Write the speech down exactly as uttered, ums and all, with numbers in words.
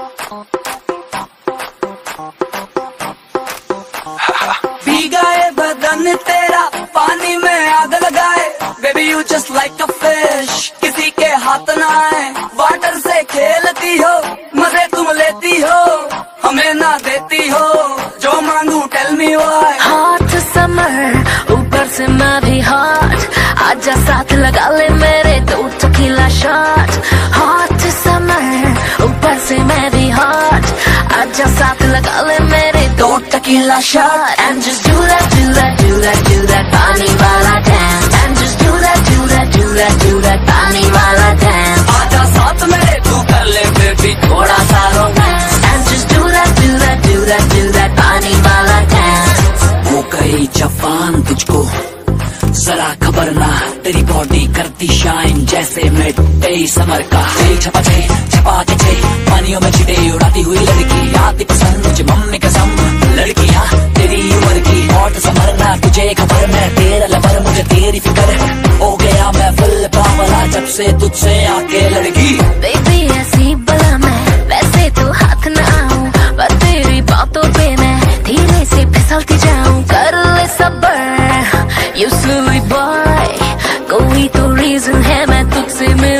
भीगाए बदन तेरा पानी में आग लगाए, baby you just like a fish, किसी के हाथ ना आए। वाटर से खेलती हो, मजे तुम लेती हो, हमें ना देती हो, जो मांगू tell me why. Hot summer ऊपर से मैं भी हॉट, आजा साथ लगा ले मेरे दो टकीला शॉट। हॉट समर ऊपर से मैं भी हॉट, आजा साथ लगा ले मेरे दो tequila shot. And just do that, do that, do that, do that पानी वाला dance। And just do that, do that, do that, do that पानी वाला dance। आजा साथ मेरे तू कर ले बेबी थोड़ा सा romance. And just do that, do that, do that, do that पानी वाला dance। वो कही जवान तुझको जरा खबर ना, तेरी बॉडी करती शाइन जैसे मिडडे समर का। छपा छे छपा के छे पानियों में छिटे उड़ाती हुई लड़की, आती पसंद मुझे मम्मी कसम, लड़कियां तेरी उम्र की। हॉट समर ना तुझे खबर, मैं तेरा लवर मुझे तेरी फिक्र, हो गया मैं फुल पावला जब से तुझसे आके लड़की। बेबी ऐसी बला मैं वैसे तो हाथ ना आऊं, पर तेरी बातों पे मैं धीरे से फिसलती जाऊं। कर ले सब्र यू स्वीट बॉय, कोई तो रीजन है मैं तुझसे मिल